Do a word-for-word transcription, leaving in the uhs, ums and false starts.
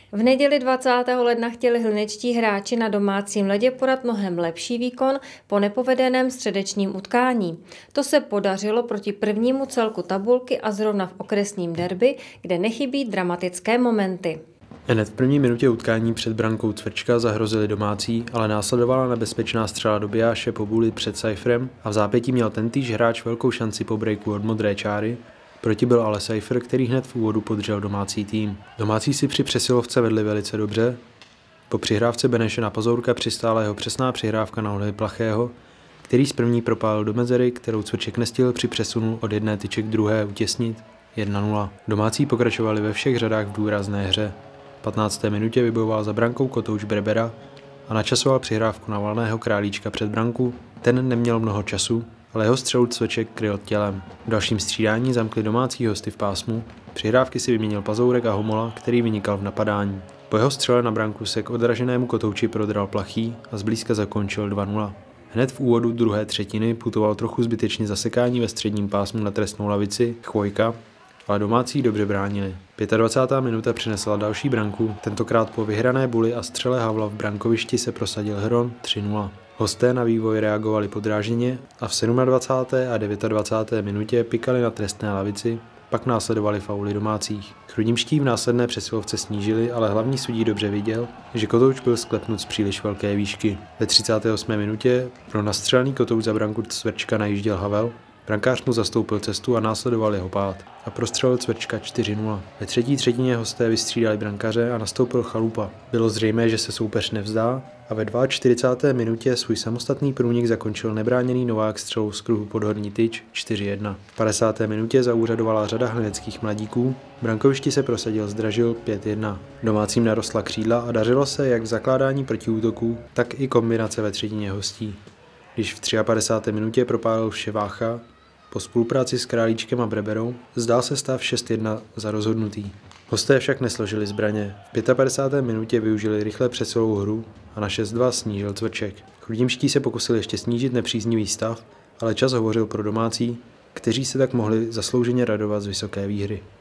V neděli dvacátého ledna chtěli hlinečtí hráči na domácím ledě podat mnohem lepší výkon po nepovedeném středečním utkání. To se podařilo proti prvnímu celku tabulky a zrovna v okresním derby, kde nechybí dramatické momenty. Hned v první minutě utkání před brankou Cvrčka zahrozili domácí, ale následovala nebezpečná střela do bijáše po bůli před Cypherem a v zápětí měl tentýž hráč velkou šanci po breaku od modré čáry. Proti byl ale Cypher, který hned v úvodu podřel domácí tým. Domácí si při přesilovce vedli velice dobře. Po přihrávce Beneše na Pazourka přistála jeho přesná přihrávka na Olhy Plachého, který z první propálil do mezery, kterou Cvrček nestihl při přesunu od jedné tyče k druhé utěsnit jedna nula. Domácí pokračovali ve všech řadách v důrazné hře. V patnácté minutě vybojoval za brankou kotouč Berbera a načasoval přihrávku na Valného Králíčka před branku. Ten neměl mnoho času, ale jeho střelu Cvrček kryl tělem. V dalším střídání zamkli domácí hosty v pásmu. Přihrávky si vyměnil Pazourek a Homola, který vynikal v napadání. Po jeho střele na branku se k odraženému kotouči prodral Plachý a zblízka zakončil dva nula. Hned v úvodu druhé třetiny putoval trochu zbytečně zasekání ve středním pásmu na trestnou lavici Chvojka, ale domácí dobře bránili. dvacátá pátá minuta přinesla další branku, tentokrát po vyhrané buli a střele Havla v brankovišti se prosadil Hron tři nula. Hosté na vývoj reagovali podrážděně a v dvacáté sedmé a dvacáté deváté minutě pikali na trestné lavici, pak následovali fauly domácích. Chrudimští v následné přesilovce snížili, ale hlavní sudí dobře viděl, že kotouč byl sklepnut z příliš velké výšky. Ve třicáté osmé minutě pro nastřelený kotouč za branku Cvrčka najížděl Havel, brankář mu zastoupil cestu a následoval jeho pád a prostřelil Cvrčka čtyři nula. Ve třetí třetině hosté vystřídali brankaře a nastoupil Chalupa. Bylo zřejmé, že se soupeř nevzdá a ve čtyřicáté druhé minutě svůj samostatný průnik zakončil nebráněný Novák střelou z kruhu pod horní tyč čtyři jedna. V padesáté minutě zaúřadovala řada hlineckých mladíků, v brankovišti se prosadil Zdražil pět jedna. Domácím narostla křídla a dařilo se jak v zakládání protiútoků, tak i kombinace ve třetině hostí. Když v padesáté třetí minutě propálil Vševácha, po spolupráci s Králíčkem a Breberou zdál se stav šest jedna za rozhodnutý. Hosté však nesložili zbraně. V padesáté páté minutě využili rychle přesilovou hru a na šest dva snížil Cvrček. Chrudimští se pokusili ještě snížit nepříznivý stav, ale čas hovořil pro domácí, kteří se tak mohli zaslouženě radovat z vysoké výhry.